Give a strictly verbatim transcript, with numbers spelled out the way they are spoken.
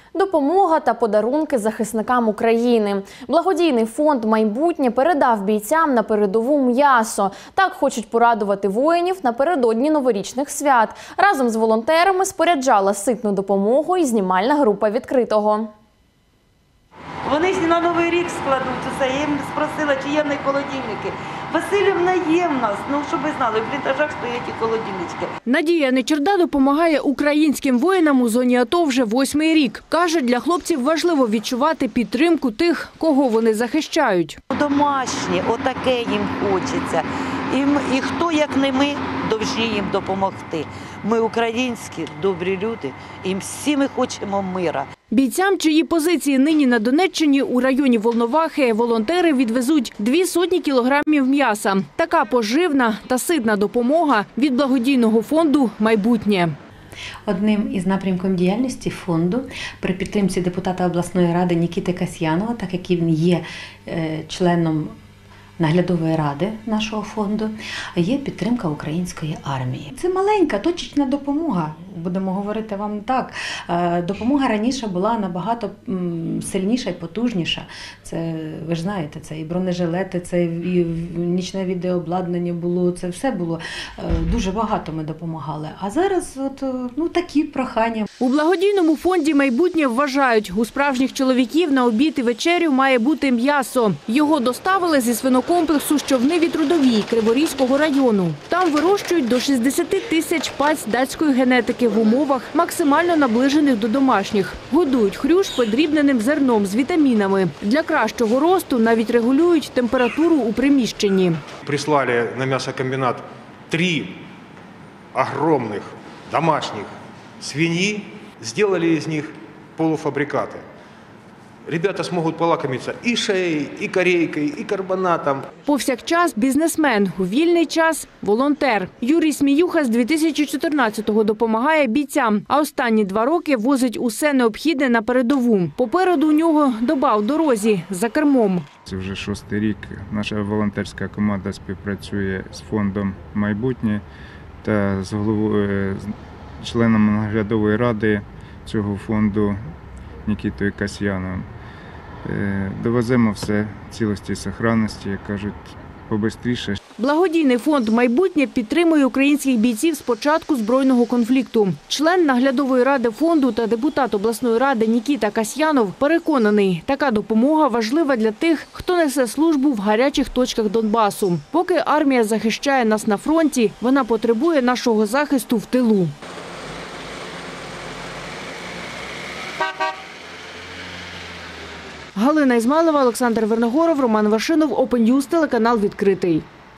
Допомога та подарунки захисникам України. Благодійний фонд «Майбутнє» передав бійцям на передову м'ясо. Так хочуть порадувати воїнів напередодні новорічних свят. Разом з волонтерами споряджала ситну допомогу і знімальна група «Відкритого». Вони ж на Новий рік складуть усе. Я їм спросила, чи є в них холодильники. Василівна є в нас, ну щоб ви знали, в бліндажах стоять і холодильнички. Надія Нечерда допомагає українським воїнам у зоні АТО вже восьмий рік. Каже, для хлопців важливо відчувати підтримку тих, кого вони захищають. Домашні, отаке їм хочеться. І, і хто, як не ми, повинні їм допомогти. Ми українські, добрі люди, і всі ми хочемо мира. Бійцям, чиї позиції нині на Донеччині, у районі Волновахи, волонтери відвезуть дві сотні кілограмів м'яса. Така поживна та ситна допомога від благодійного фонду «Майбутнє». Одним із напрямків діяльності фонду при підтримці депутата обласної ради Нікіти Касьянова, так як він є членом наглядової ради нашого фонду, є підтримка української армії. Це маленька, точечна допомога, будемо говорити вам так. Допомога раніше була набагато сильніша і потужніша. Це, ви ж знаєте, це і бронежилети, це і нічне відеообладнання було, це все було. Дуже багато ми допомагали. А зараз от, ну, такі прохання. У благодійному фонді «Майбутнє» вважають, у справжніх чоловіків на обід і вечерю має бути м'ясо. Його доставили зі свинокомплексу «Щовни» від Трудовій Криворізького району. Там вирощують до шістдесят тисяч паць датської генетики в умовах, максимально наближених до домашніх. Годують хрюш подрібненим зерном з вітамінами. Для кращого росту навіть регулюють температуру у приміщенні. Прислали на м'ясокомбінат три огромних домашніх свиньи, сделали из них полуфабрикаты. Ребята смогут полакомиться и шеей, и корейкой, и карбонатом. Повсякчас бізнесмен, у вільний час – волонтер. Юрій Сміюха з дві тисячі чотирнадцятого допомагає бійцям, а останні два роки возить усе необхідне на передову. Попереду у нього доба в дорозі, за кермом. Це вже шостий рік. Наша волонтерська команда співпрацює з фондом «Майбутнє» та з головою, членом наглядової ради цього фонду Нікітою Касьяновим. Довеземо все в цілості і сохранності, як кажуть, побистріше. Благодійний фонд «Майбутнє» підтримує українських бійців з початку збройного конфлікту. Член наглядової ради фонду та депутат обласної ради Нікіта Касьянов переконаний, така допомога важлива для тих, хто несе службу в гарячих точках Донбасу. Поки армія захищає нас на фронті, вона потребує нашого захисту в тилу. Галина Ізмайлова, Олександр Верногоров, Роман Вашинов, Open News, телеканал «Відкритий».